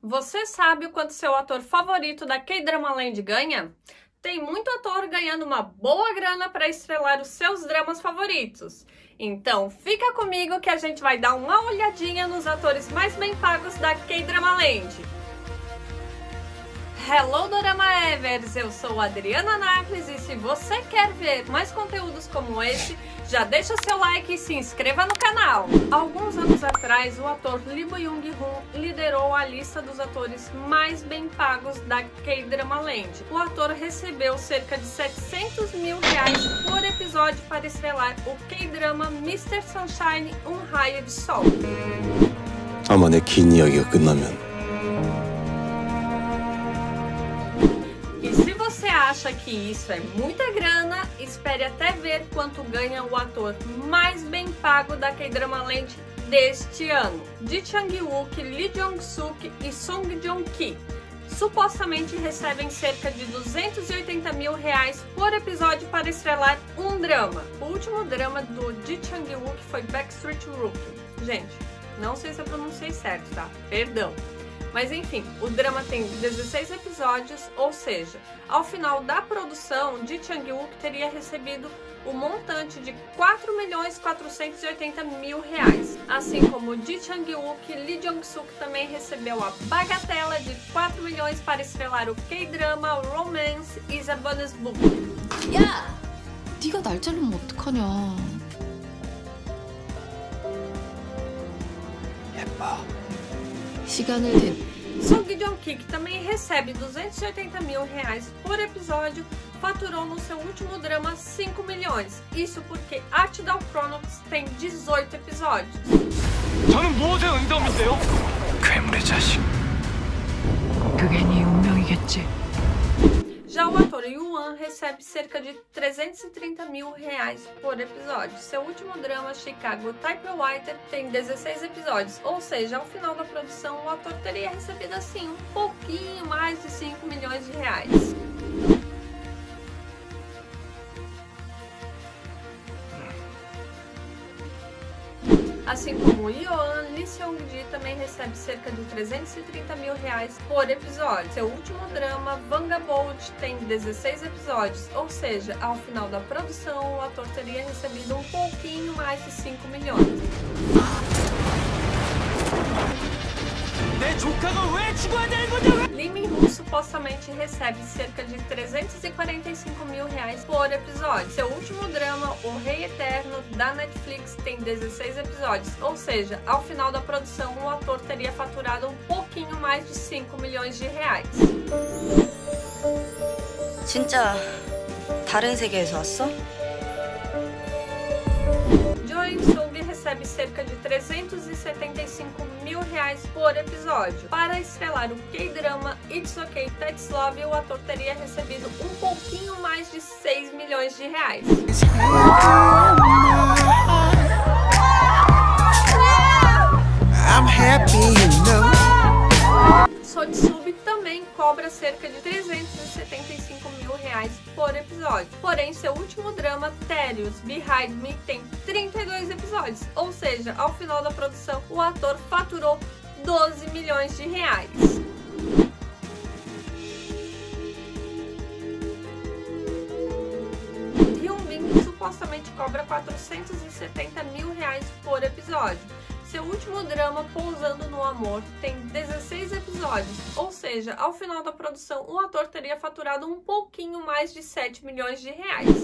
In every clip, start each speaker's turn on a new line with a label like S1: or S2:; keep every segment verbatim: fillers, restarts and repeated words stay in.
S1: Você sabe o quanto seu ator favorito da K-Drama Land ganha? Tem muito ator ganhando uma boa grana para estrelar os seus dramas favoritos. Então fica comigo que a gente vai dar uma olhadinha nos atores mais bem pagos da K-Drama Land. Hello Dorama Evers, eu sou Adriana Nakles e se você quer ver mais conteúdos como esse, já deixa seu like e se inscreva no canal. Alguns anos atrás, o ator Lee Byung-hun liderou a lista dos atores mais bem pagos da K-Drama Land. O ator recebeu cerca de setecentos mil reais por episódio para estrelar o K-Drama mister Sunshine, Um Raio de Sol.
S2: 아마 내 긴 이야기가 끝나면
S1: Se você acha que isso é muita grana, espere até ver quanto ganha o ator mais bem pago da K-Drama Land deste ano. Ji Chang-wook, Lee Jong-suk e Song Joong-ki supostamente recebem cerca de duzentos e oitenta mil reais por episódio para estrelar um drama. O último drama do Ji Chang-wook foi Backstreet Rookie. Gente, não sei se eu pronunciei certo, tá? Perdão. Mas enfim, o drama tem dezesseis episódios, ou seja, ao final da produção, Ji Chang-wook teria recebido o montante de quatro milhões quatrocentos e oitenta mil reais. Assim como Ji Chang-wook, Lee Jong-suk também recebeu a bagatela de quatro milhões para estrelar o K-drama Romance is a Bonus Book.
S3: 야! 네가 날 자르면 어떡하냐.
S2: 예뻐.
S3: 시간을 대...
S1: Song Joong-ki, que também recebe duzentos e oitenta mil reais por episódio, faturou no seu último drama cinco milhões. Isso porque Artdal Chronicles tem dezoito episódios.
S4: 저는 무엇의 응답인데요? 괴물의 자식.
S3: 그게 네 운명이겠지.
S1: Já o ator Yuan recebe cerca de trezentos e trinta mil reais por episódio. Seu último drama, Chicago Typewriter, tem dezesseis episódios, ou seja, ao final da produção o ator teria recebido assim um pouquinho mais de cinco milhões de reais. Assim como o Yoon, Lee Seung-gi também recebe cerca de trezentos e trinta mil reais por episódio. Seu último drama, Vagabond, tem dezesseis episódios, ou seja, ao final da produção o ator teria recebido um pouquinho mais de cinco milhões.
S4: 내 조카가 왜 죽어야 되는 거냐고!
S1: Lee Min-ho supostamente recebe cerca de trezentos e quarenta e cinco mil reais por episódio. Seu último drama, O Rei Eterno, da Netflix, tem dezesseis episódios, ou seja, ao final da produção o ator teria faturado um pouquinho mais de cinco milhões de reais.
S5: 진짜 다른 세계에서 왔어?
S1: Jo In-sung recebe cerca de trezentos e setenta e cinco mil reais por episódio. Para estrelar o K-drama It's Okay That's Love, o ator teria recebido um pouquinho mais de seis milhões de reais.
S2: I'm happy, you know.
S1: Sotsub também cobra cerca de trezentos e setenta e cinco mil reais por episódio. Porém, seu último drama, Terios Behind Me, tem trinta e dois episódios, ou seja, ao final da produção, o ator faturou doze milhões de reais. Hyun-bin supostamente cobra quatrocentos e setenta mil reais por episódio. Seu último drama, Pousando no Amor, tem dezesseis episódios, ou seja, ao final da produção o ator teria faturado um pouquinho mais de sete milhões de reais.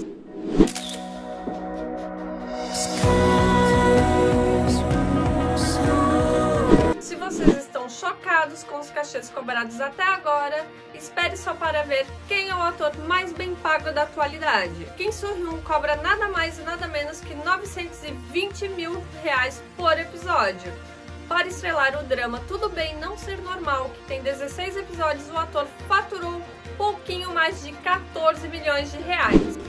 S1: Se vocês estão chocados com os cachês cobrados até agora, espere só para ver quem é o ator mais bem pago da atualidade. Kim Soo-hyun cobra nada mais e nada menos que novecentos e vinte mil reais por episódio. Para estrelar o drama Tudo Bem Não Ser Normal, que tem dezesseis episódios, o ator faturou pouquinho mais de quatorze milhões de reais.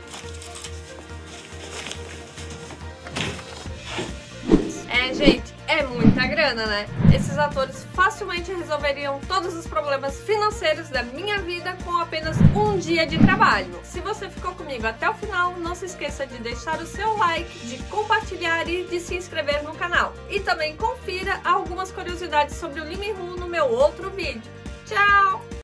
S1: É, gente, É muita grana, né? Esses atores facilmente resolveriam todos os problemas financeiros da minha vida com apenas um dia de trabalho. Se você ficou comigo até o final, não se esqueça de deixar o seu like, de compartilhar e de se inscrever no canal. E também confira algumas curiosidades sobre o Lee Min-ho no meu outro vídeo. Tchau!